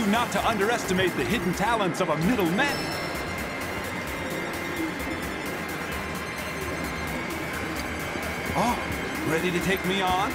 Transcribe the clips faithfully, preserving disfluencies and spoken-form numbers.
you not to underestimate the hidden talents of a middleman. Oh, ready to take me on?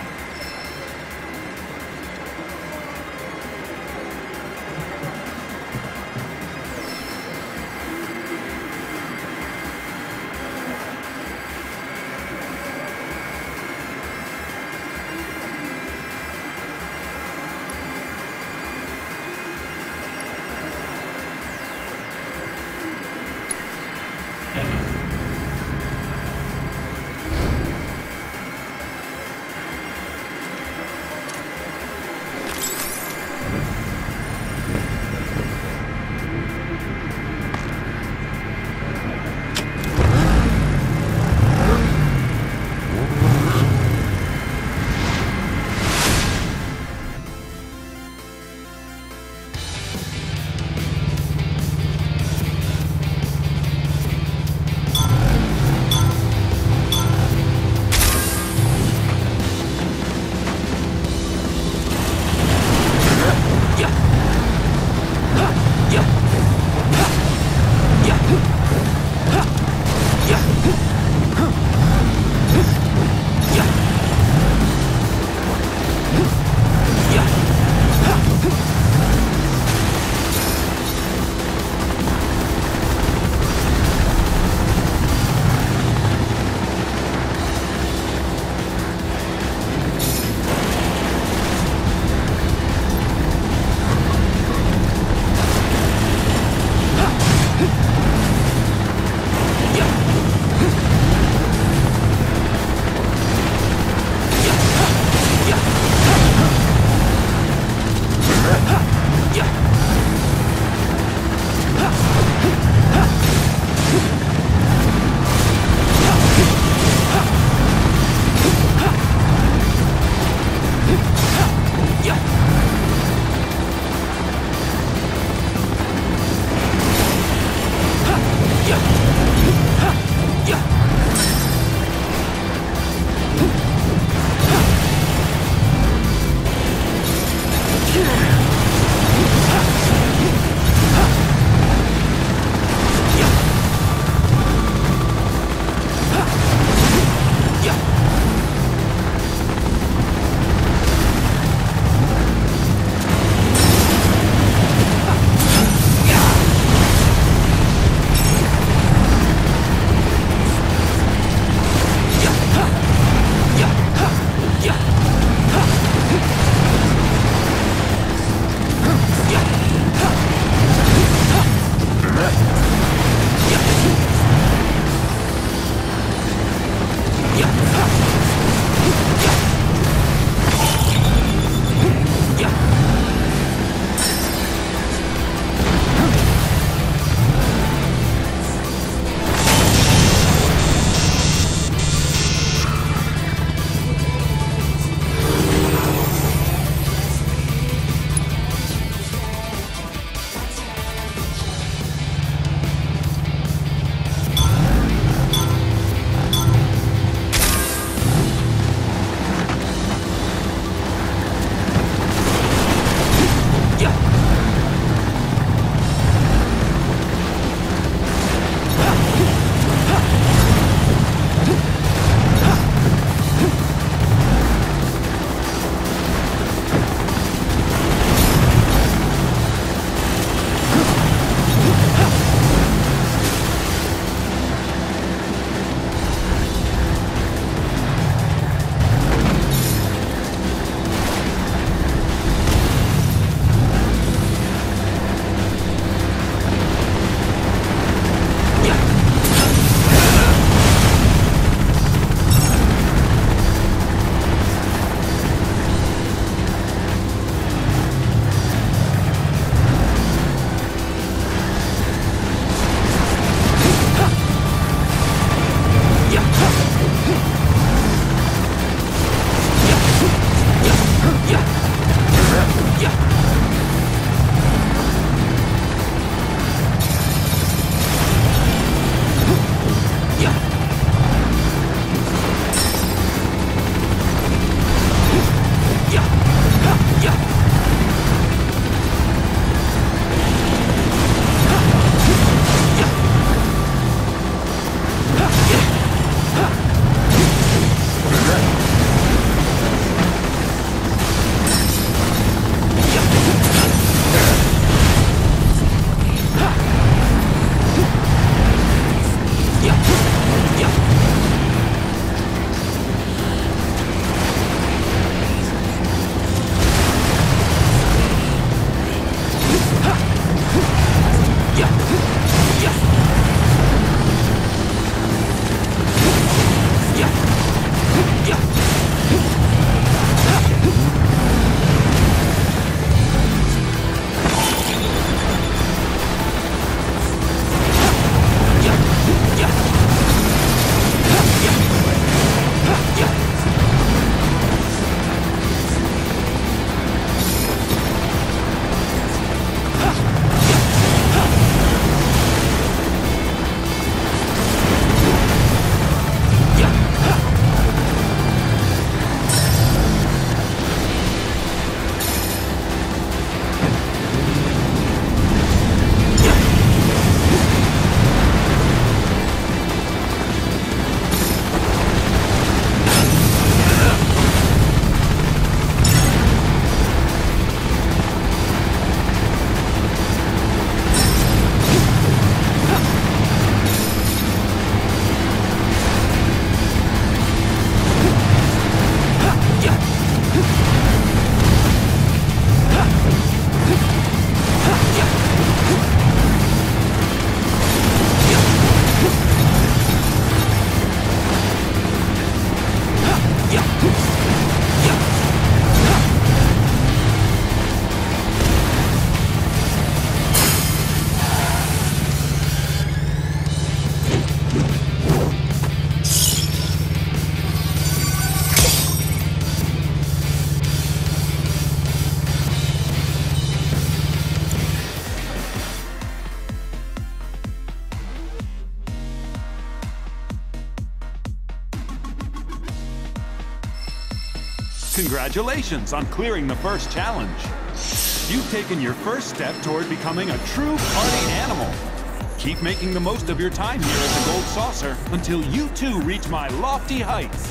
Congratulations on clearing the first challenge. You've taken your first step toward becoming a true party animal. Keep making the most of your time here at the Gold Saucer until you too reach my lofty heights.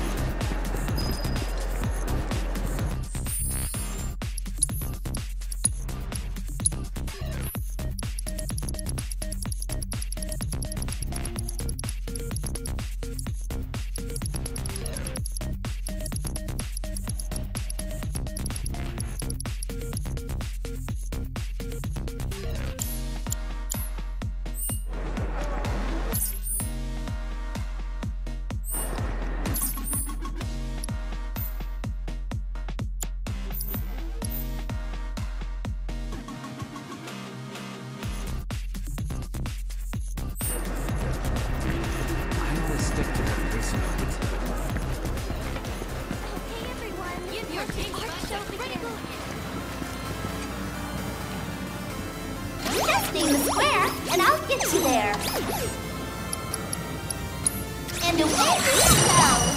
Just name the square, and I'll get you there. And away we go!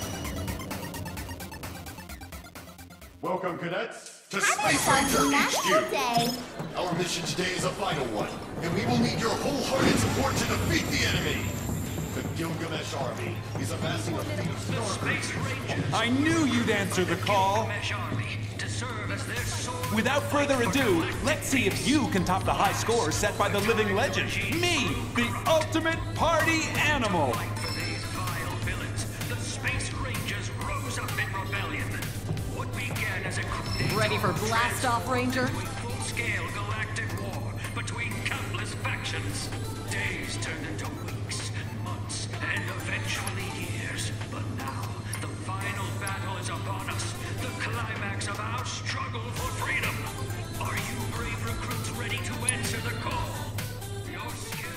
Welcome, cadets, to Having Space fun Ranger national H Q. day. Our mission today is a vital one, and we will need your wholehearted support to defeat the enemy. The Gilgamesh Army is amassing a fleet of The Space Rangers. I knew you'd answer the call. Gilgamesh Army to serve as their sword. Without further ado, let's see if you can top the high scores set by the living legend. Me, the ultimate party animal. For these vile villains, the Space Rangers rose up in rebellion. What began as a crusade Ready for blast off, Ranger? to a full-scale galactic war between countless factions. Days turned into weeks, months, and eventually years. But now, the final battle is upon us. The climax of our struggle for freedom. Are you brave recruits ready to answer the call? Your skill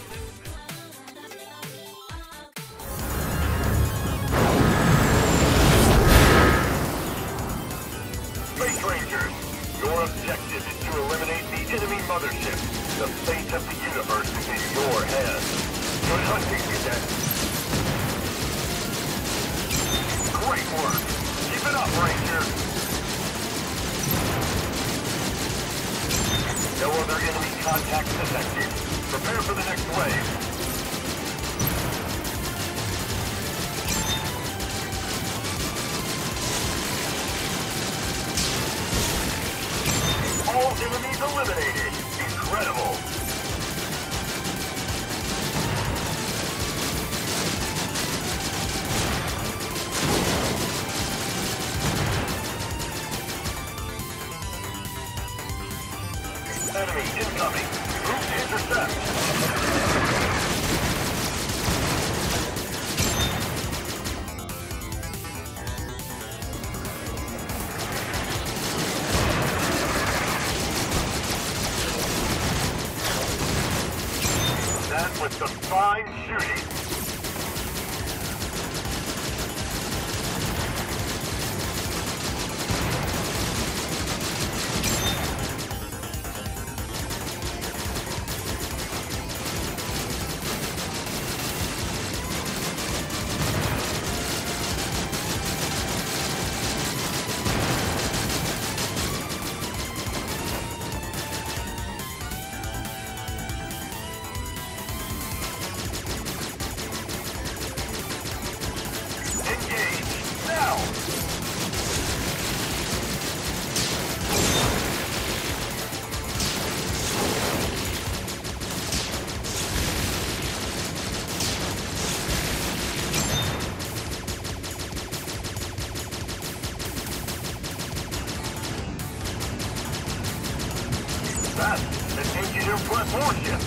Space Rangers. Your objective is to eliminate the enemy mothership. The fate of the universe is in your hands. Good hunting, cadets. Great work. Keep it up, Ranger. No other enemy contacts detected. Prepare for the next wave. All enemies eliminated. Incredible. Enemy incoming. Group to intercept. That was some fine shooting. Engage now. That an engineer plus warship.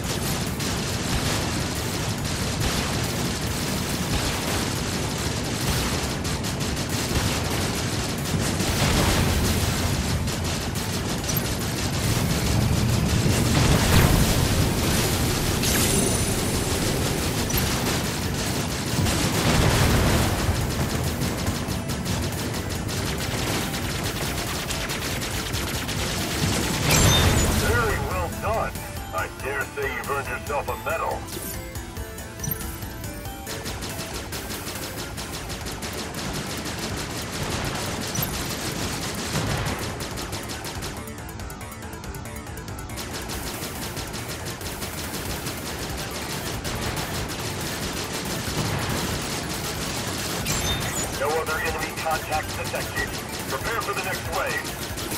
Very well done. I dare say you've earned yourself a medal. other enemy contacts detected. Prepare for the next wave.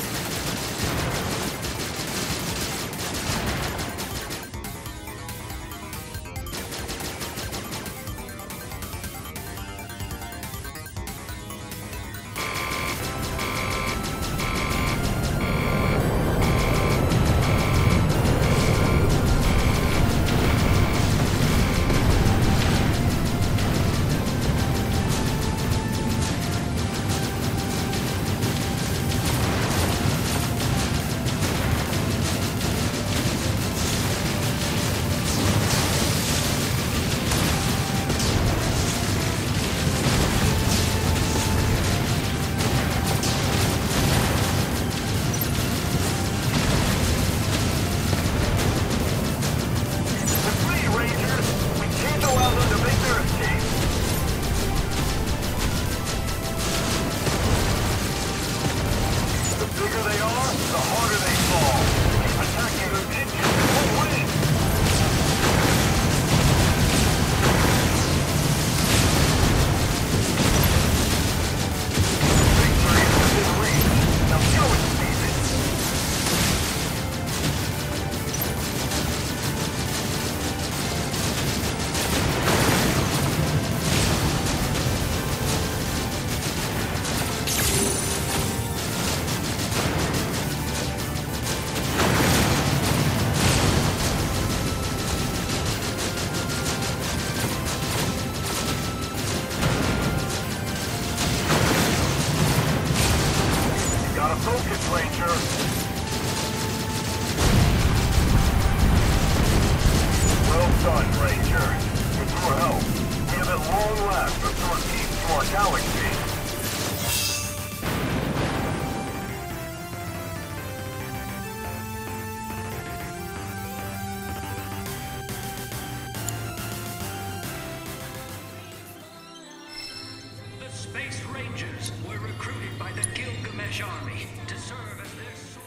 Space Rangers were recruited by the Gilgamesh Army to serve as their sole...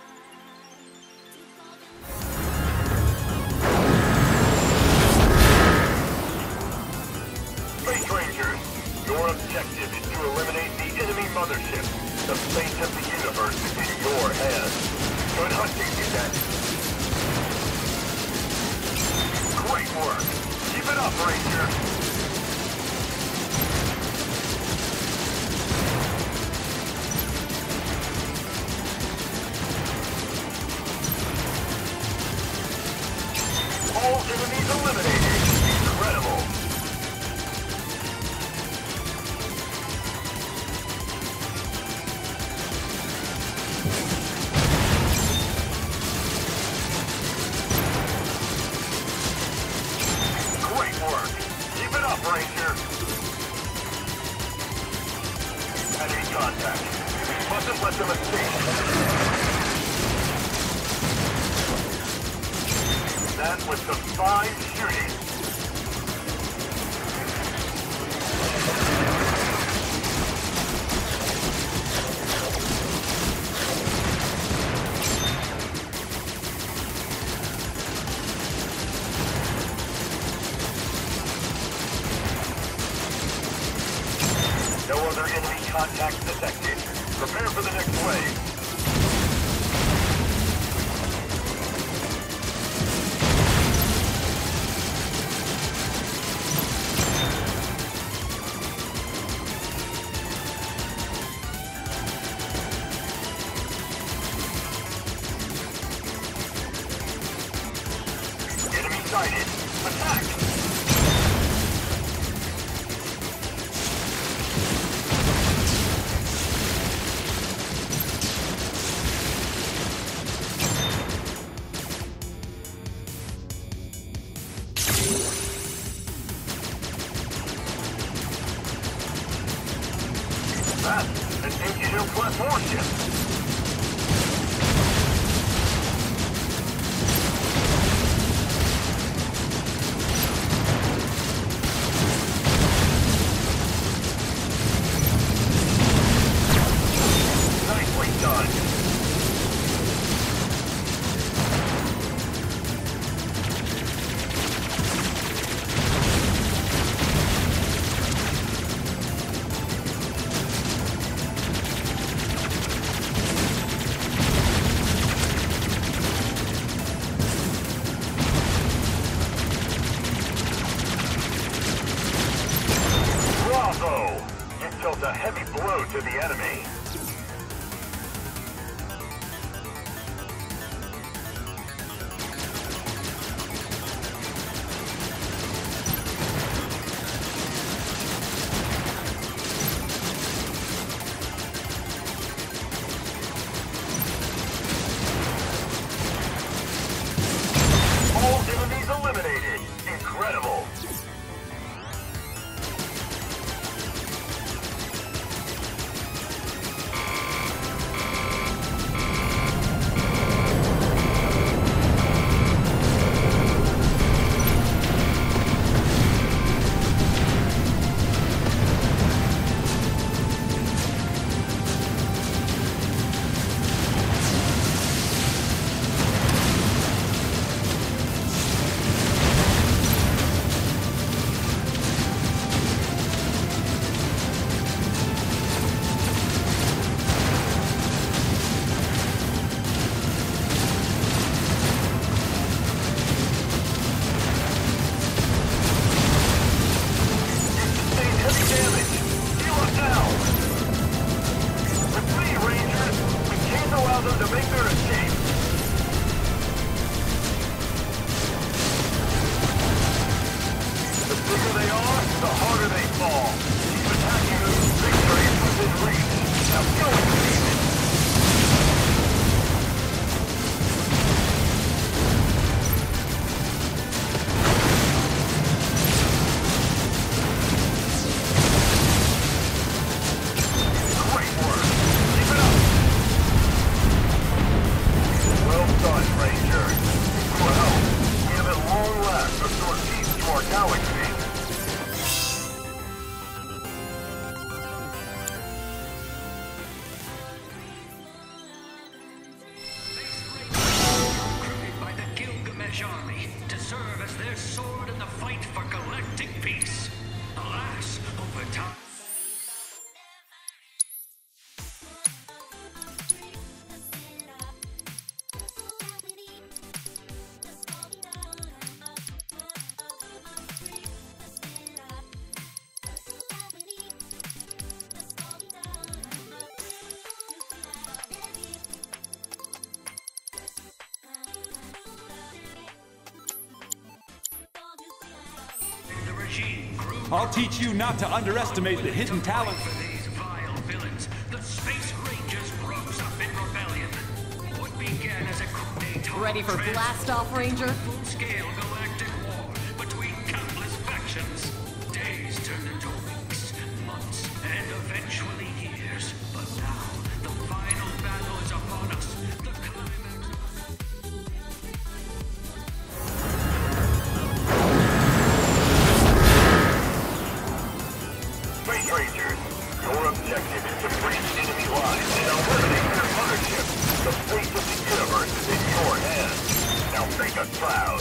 Space Rangers, your objective is to eliminate the enemy mothership. The fate of the universe is in your hands. Good hunting, Cadet. Great work. Keep it up, Ranger. All enemies eliminated. Incredible. Great work. Keep it up, Ranger. Enemy contact. Mustn't let them escape. That was some fine shooting. No other enemy contacts detected. Prepare for the next wave. Sighted. Attack! That's an engineer plus warship. heavy blow to the enemy. All enemies eliminated. Incredible. Army to serve as their sword in the fight for galactic peace. Alas, over time. I'll teach you not to underestimate the hidden talent. For these vile villains, the Space Rangers rose up in rebellion. What began as a coup d'etat Ready for blast-off, Ranger? Full-scale galactic war between countless factions. Days turned into weeks, months, and eventually years. But now, the final battle is upon us. The climax. Space Rangers, your objective is to breach enemy lines and eliminate their mothership. The fate of the universe is in your hands. Now make us proud.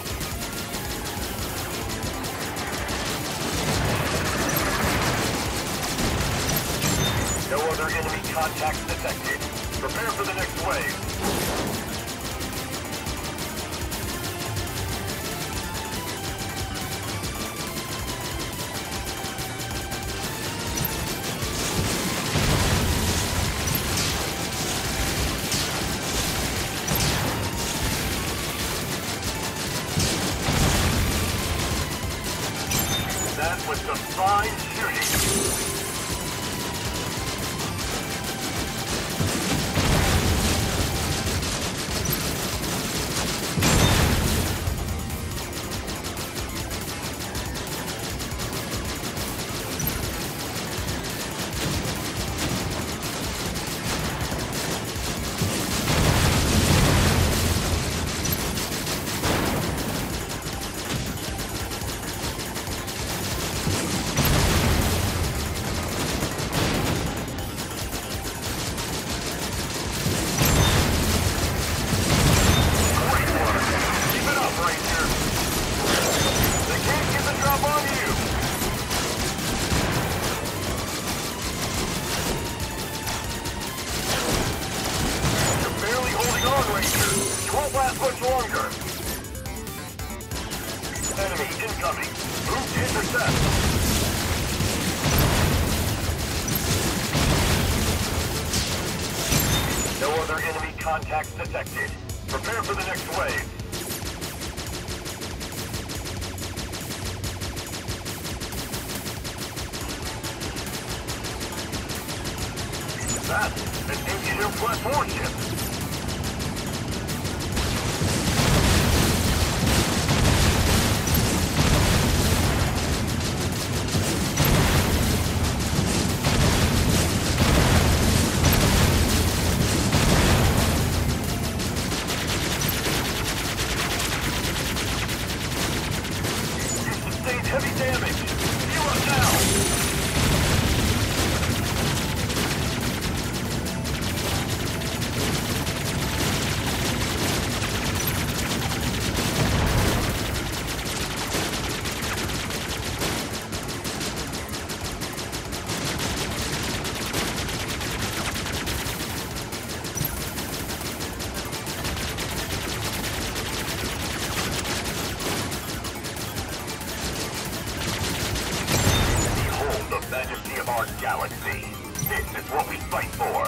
No other enemy contacts detected. Prepare for the next wave. That was some fine shooting. Enemy incoming. Move to intercept. further enemy contacts detected. Prepare for the next wave. That's an Ingenuity warship. Heavy damage! Heal up now! Majesty of our galaxy. This is what we fight for.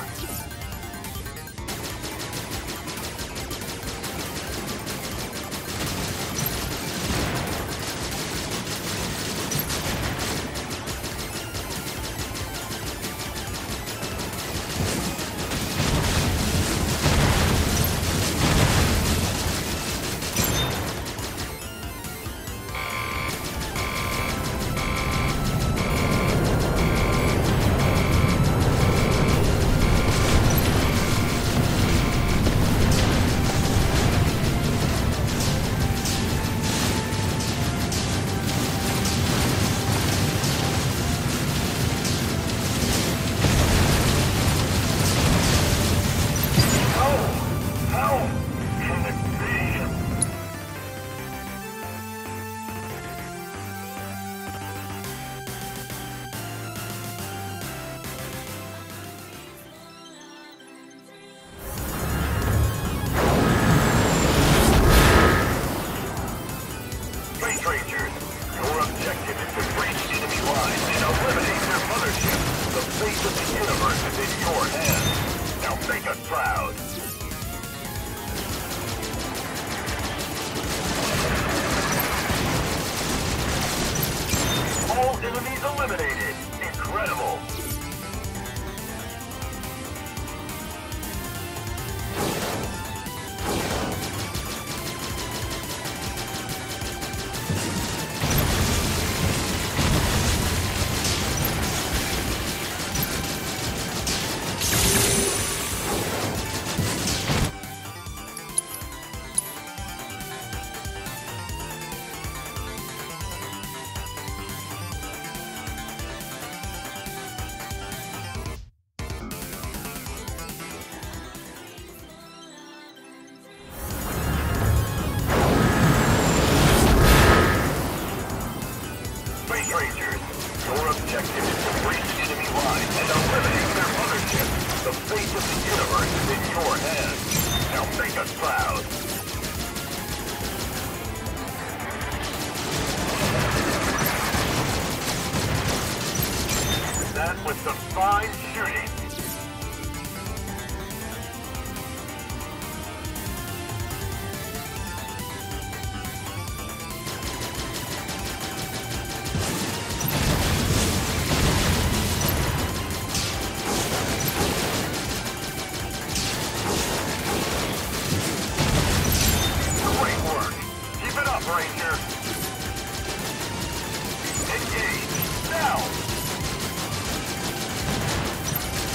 Enemies eliminated! Incredible! With some fine shooting. Great work. Keep it up, Ranger. Engage now.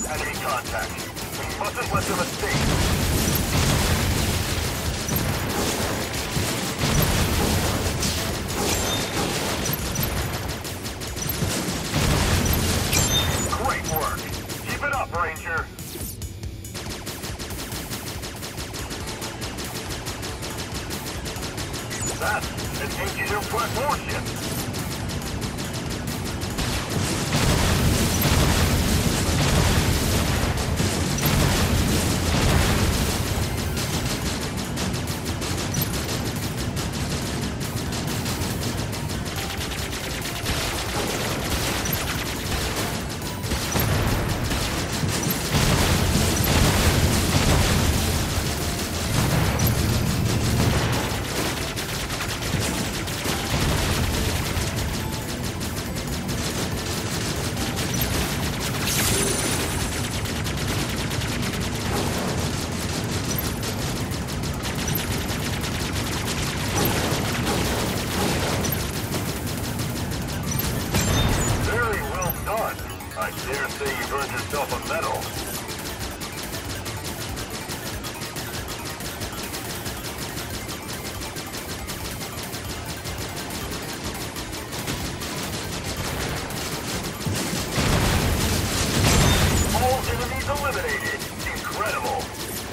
Enemy contact. We mustn't let them escape. Great work. Keep it up, Ranger. That's an H-class warship. I dare say you've earned yourself a medal. All enemies eliminated. Incredible.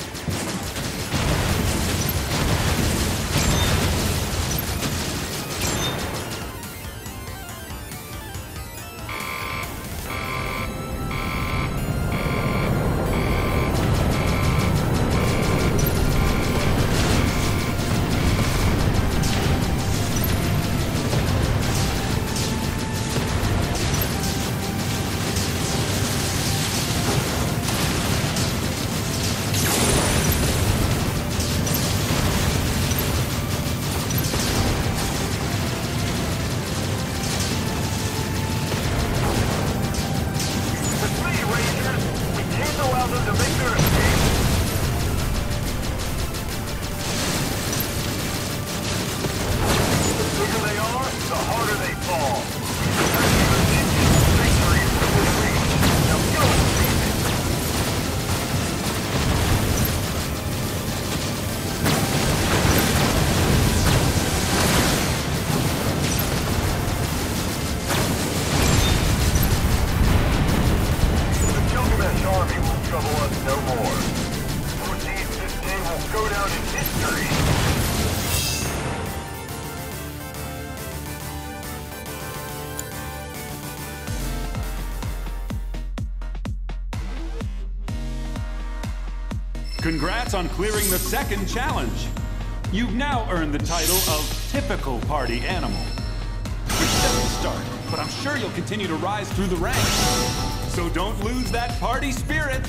Congrats on clearing the second challenge. You've now earned the title of Typical Party Animal. Which doesn't start, but I'm sure you'll continue to rise through the ranks. So don't lose that party spirit.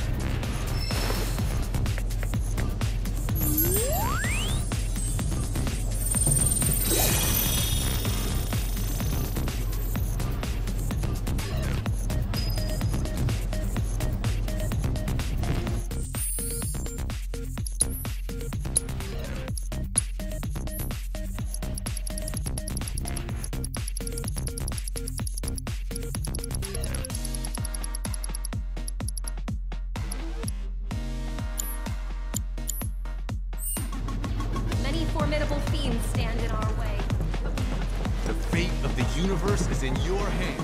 Formidable fiends stand in our way. The fate of the universe is in your hands.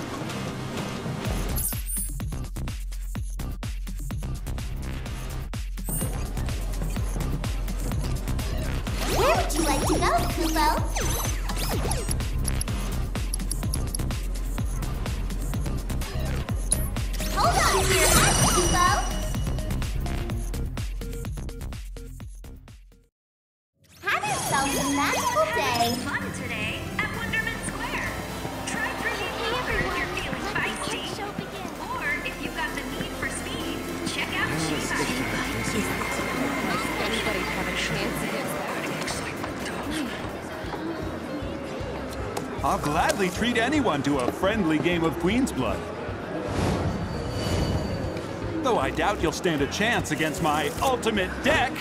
Where would you like to go, Kupo? Hold on to your hat, Kupo! A magical day. Fun today at Wonderment Square. Try Pretty Paper if you're feeling feisty. Or if you've got the need for speed, check out Shiba. Anybody have a chance against that? I'll gladly treat anyone to a friendly game of Queen's Blood. Though I doubt you'll stand a chance against my ultimate deck.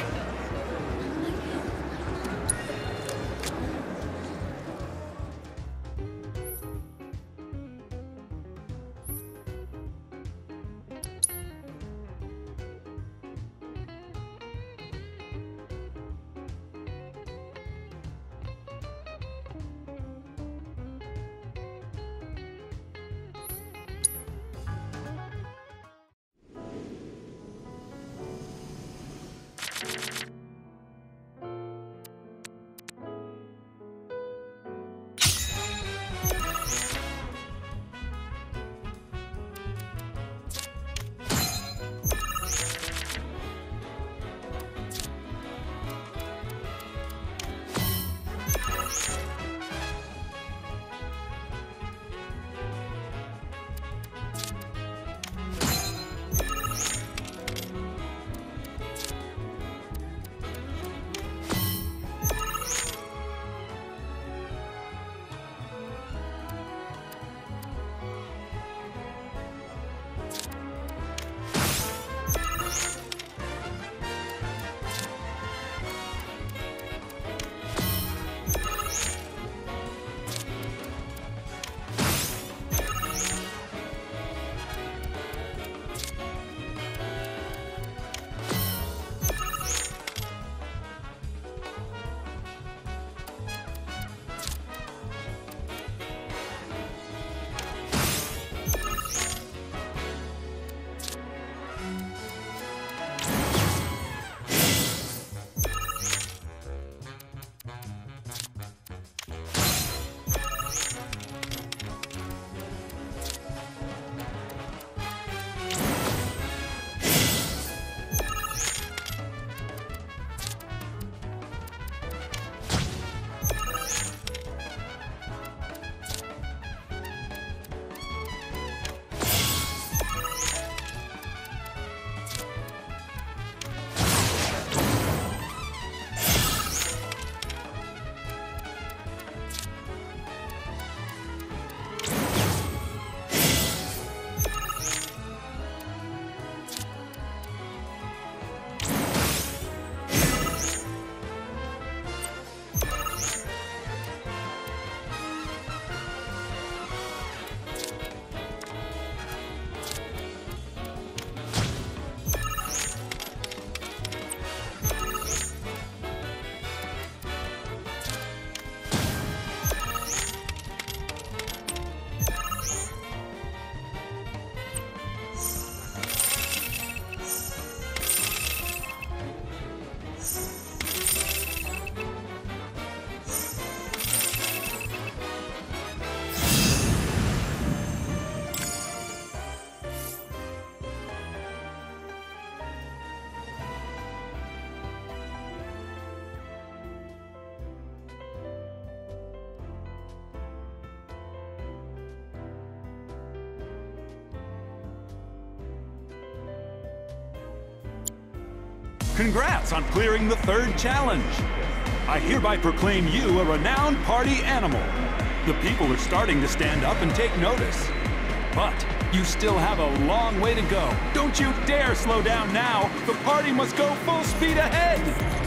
Congrats on clearing the third challenge. I hereby proclaim you a renowned party animal. The people are starting to stand up and take notice. But you still have a long way to go. Don't you dare slow down now. The party must go full speed ahead.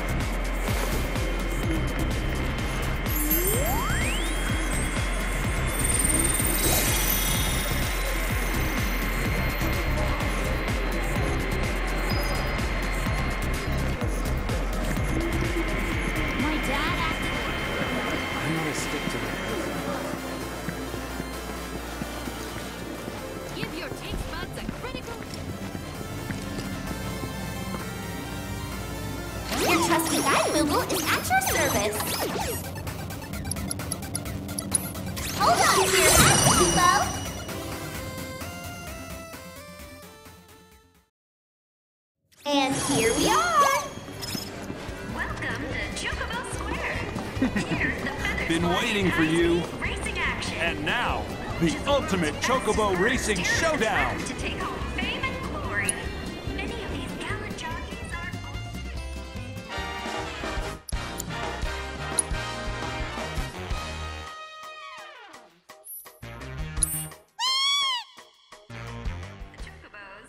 My dad asked. I'm gonna stick to that. Give your taste buds a critical. Your trusty guide Moogle is at your service. Hold on to your hats, Kubo. And here we are. Welcome to Chocobo Square. Here's the feather Been sport waiting for you. high-speed racing action. And now, the ultimate Chocobo Racing Showdown. To take home fame and glory. Many of these gallant jockeys are the Chocobos.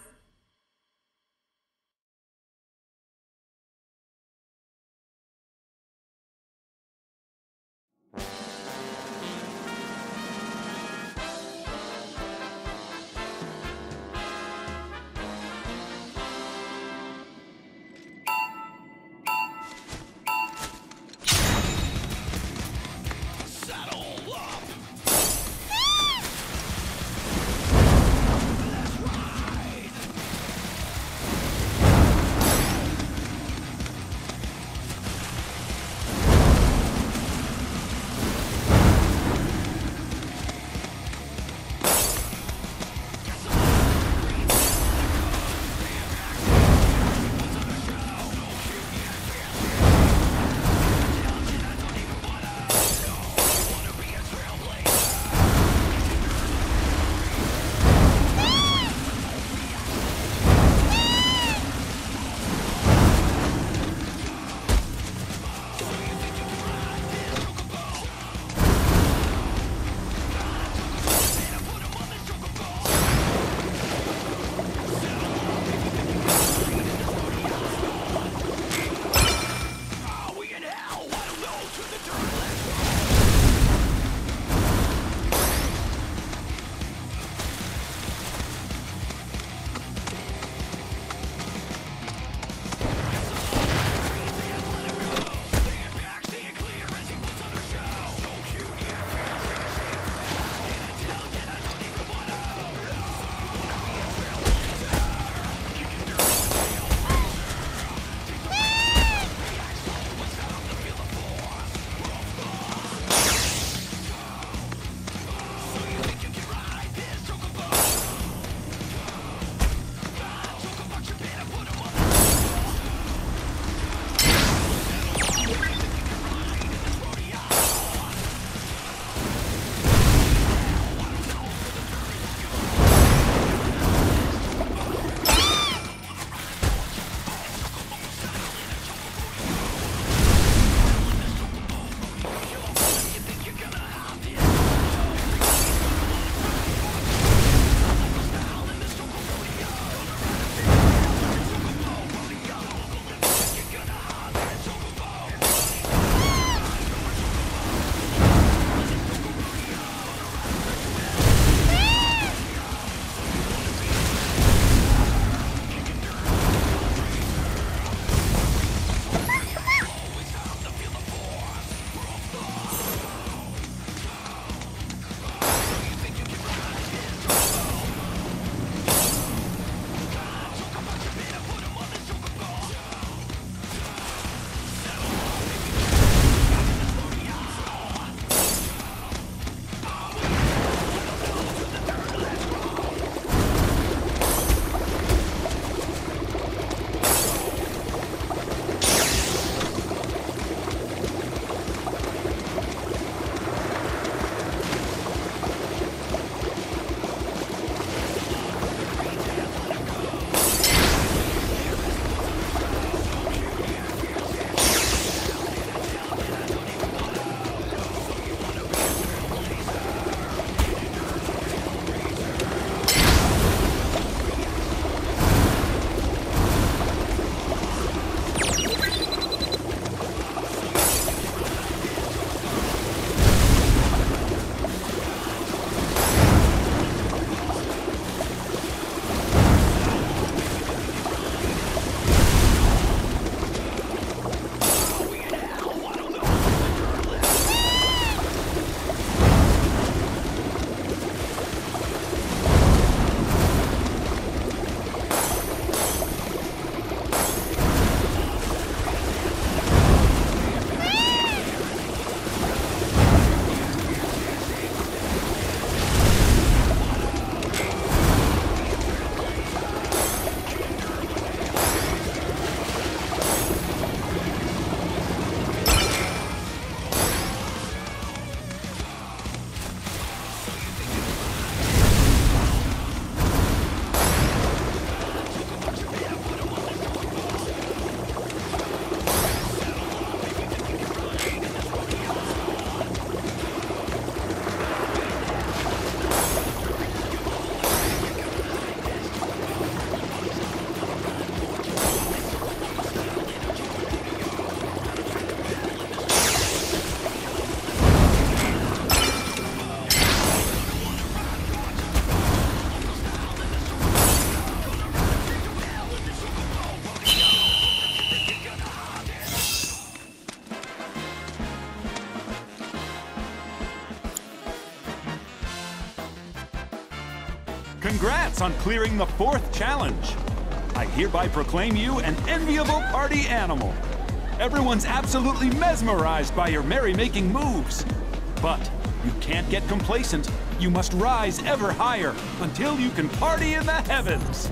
Congrats on clearing the fourth challenge. I hereby proclaim you an enviable party animal. Everyone's absolutely mesmerized by your merrymaking moves. But you can't get complacent. You must rise ever higher until you can party in the heavens.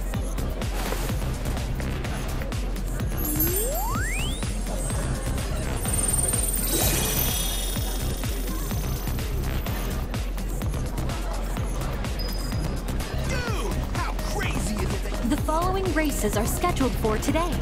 Dude, how crazy is it that The following races are scheduled for today.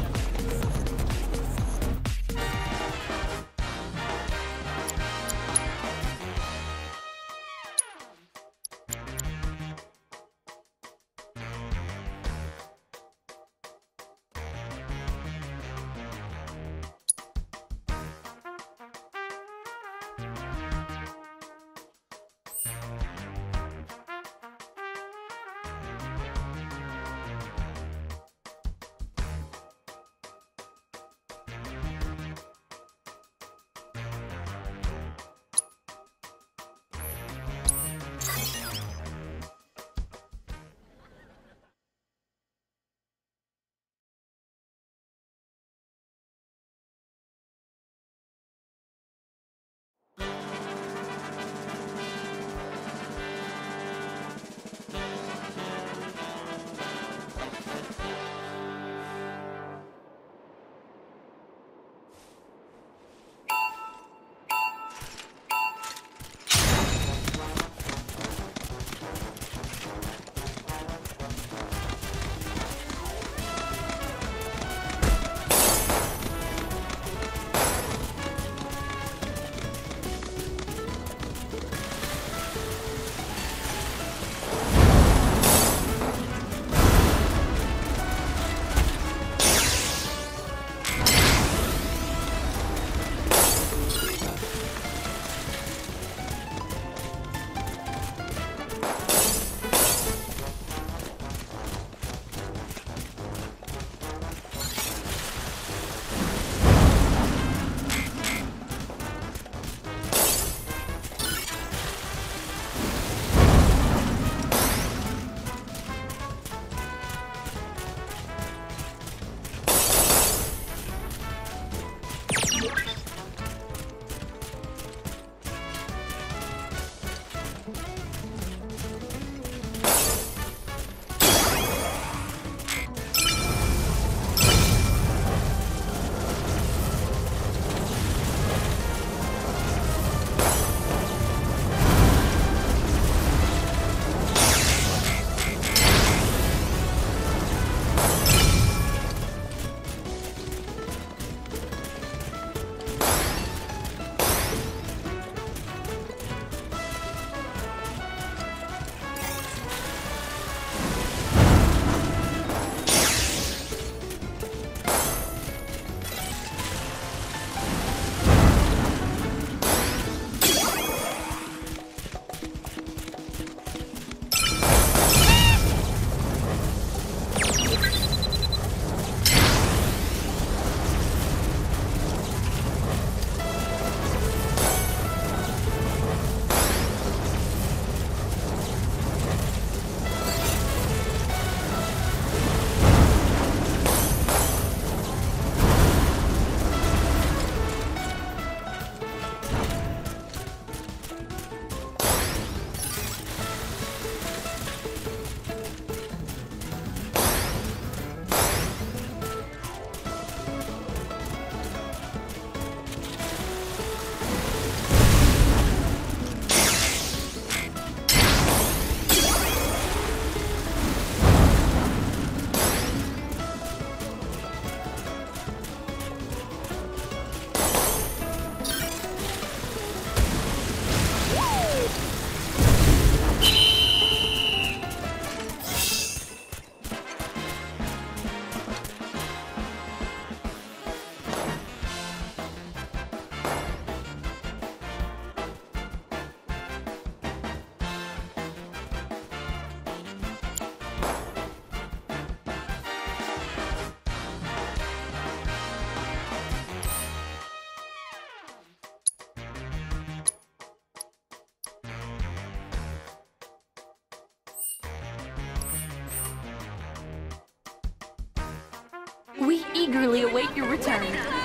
We eagerly await your return.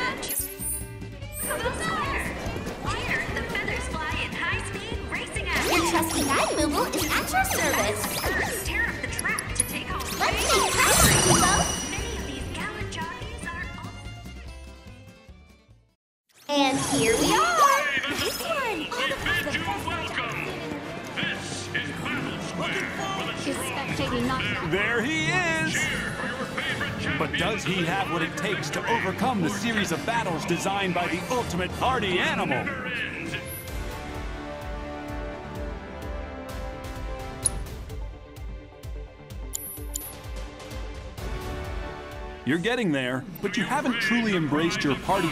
Here, the feathers fly in high-speed racing action. Your trusty guide Mooble is at your service. First, tear up the track to take home. Let's make progress, people. Many of these gallant jockeys are all... And here we are. Nice one! We bid you welcome. This is Battle Square with a Is spectating not There he is! cheer for your favorite champion. But does he have what it takes to overcome the series of battles designed by the ultimate party animal? Never ends. You're getting there, but you haven't truly embraced your party.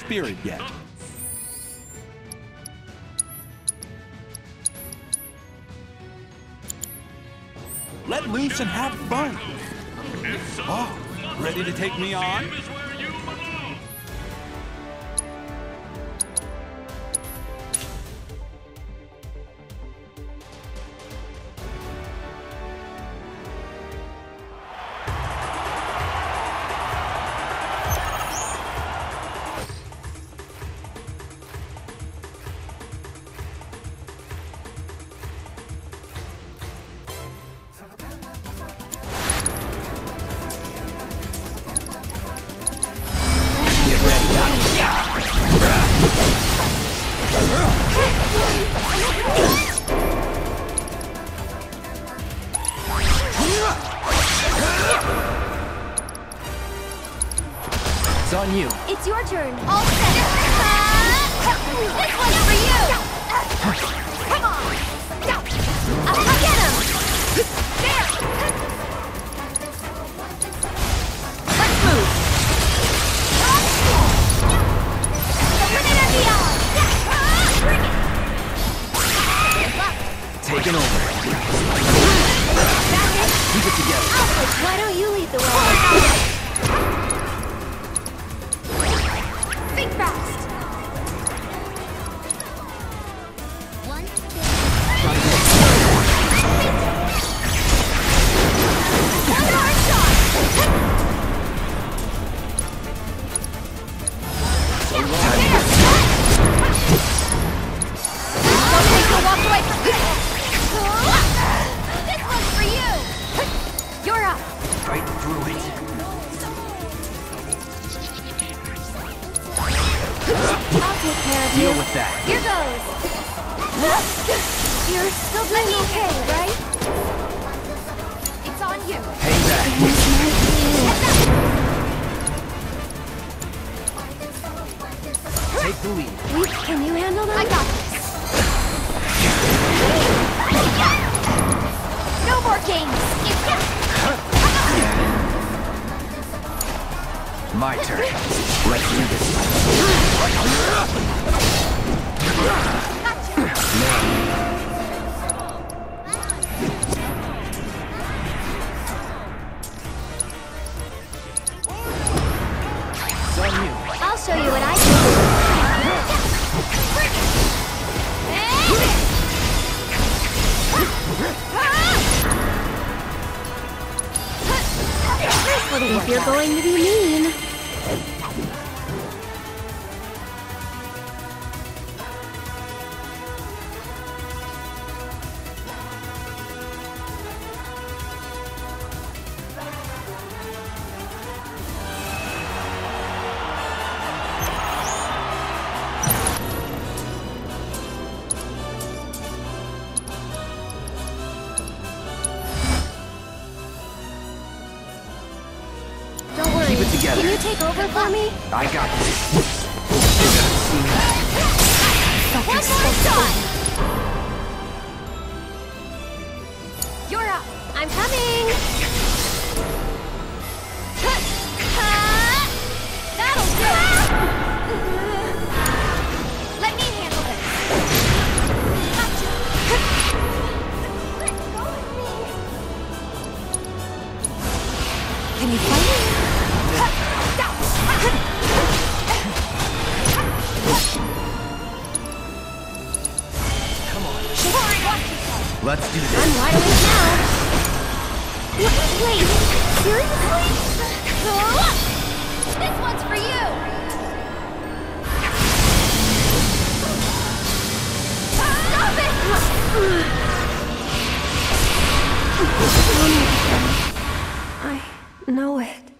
spirit yet. Let loose and have fun. Oh, ready to take me on? It's on you. It's your turn. All set. This one's for you. Come on. I'll get him. There. Let's move. Eliminate the odds. Bring it. Taking over. Back it. Keep it together. Alfred, why don't you lead the way? Think fast. One, two. One hard shot. Don't take the walk away from me. This one's for you. You're up. Fight through it. I'll take care of you. Deal with that. Here goes. You're still doing okay, right? It's on you. Hang back. Take the lead. Wait, can you handle that? I got this. No more games. My turn. Let's do this. It's on you. I'll show you what I can do. If you're going to be mean. Keep it together. Can you take over for me? I got this. You're gonna see me. One more shot! You're up. I'm coming. That'll do. Let me handle this. Gotcha. Let go of me. Can you fight it? Let's do this. I'm wide awake now. Wait, wait, seriously? This one's for you. Stop it! I know it.